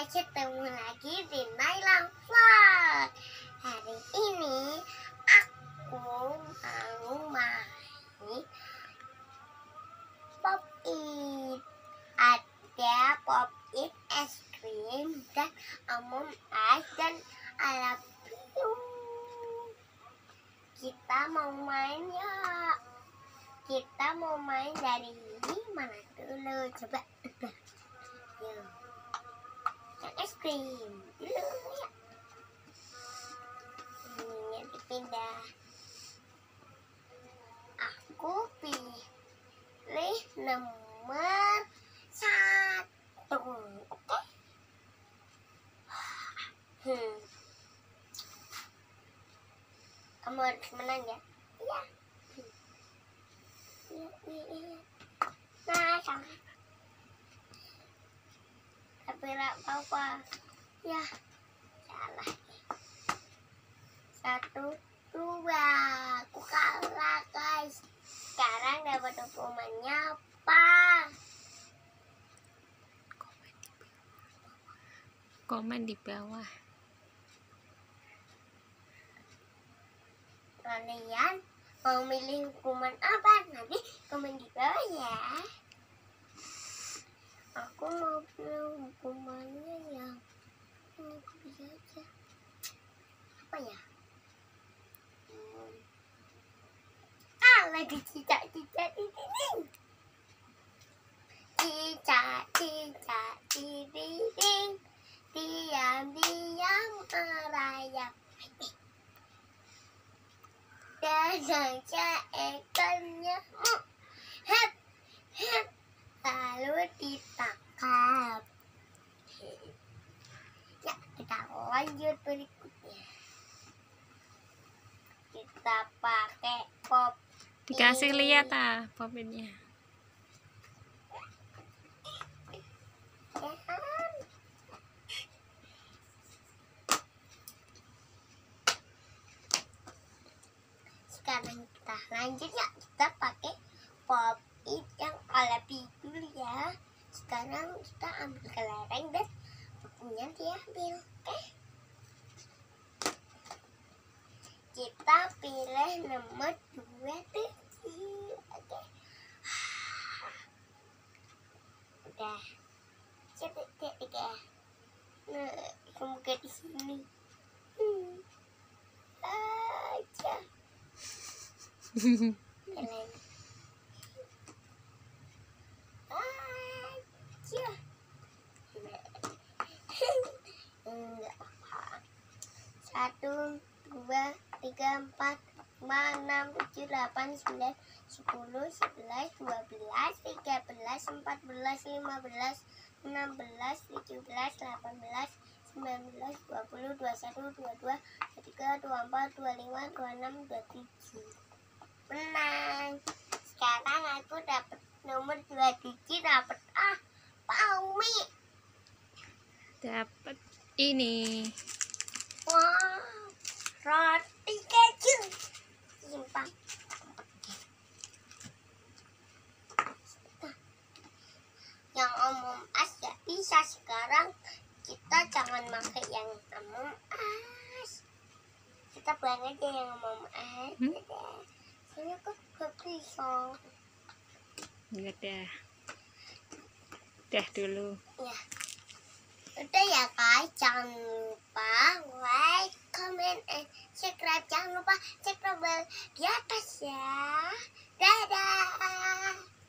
ketemu lagi di Naila Vlog. Hari ini aku mau main Pop It. Ada Pop It es krim dan Among Us dan Alabio. Kita mau main ya. Kita mau main dari mana dulu? Coba. Yuk. Yang es krim dulu ya. Ini dipindah. Aku pilih nomor 1. Oke. Kamu harus menang ya. Iya. Nah, sama. Tapi tidak apa-apa. Ya, salah. 1, 2. Aku kalah, guys. Sekarang dapat hukumannya apa? Komen di bawah. Kalian mau milih hukuman apa? Nanti komen di bawah ya. Aku mau pilih hukumannya yang aku bisa aja. Apa ya? Lagi cicak-cicak di dinding. Cicak-cicak di dinding. Diam-diam merayap. Dan seekornya hep, hep, lalu ditangkap. Ya, kita lanjut berikutnya. Kita pakai pop. Dikasih lihat popitnya. Sekarang kita lanjut ya, kita pakai Pop It yang Alabio dulu ya. Sekarang kita ambil kelereng dan bukunya diambil. Oke. Kita pilih nomor 2 kecil. Oke. Udah. Cepet ya. Nah, semoga di sini. Aja. Kalian aja. Enggak apa. 1, 2, 3, 4, 5, 6, 7, 8, 9, 10, 11, 12, 13, 14, 15, 16, 17, 18, 19, 20, 21, 22, 23, 24, 25, 26, 27. Menang. Sekarang aku dapat nomor 2 digit, dapat Paumi. Dapat ini. Wow, roti keju. Simpan. Yang Among Us ya bisa sekarang. Kita jangan pakai yang Among Us. Kita buang aja yang Among Us. Soalnya kok gak bisa. Enggak dah. Dah dulu. Ya. Udah ya guys, jangan lupa like, comment, and subscribe. Jangan lupa cek tombol di atas ya. Dadah.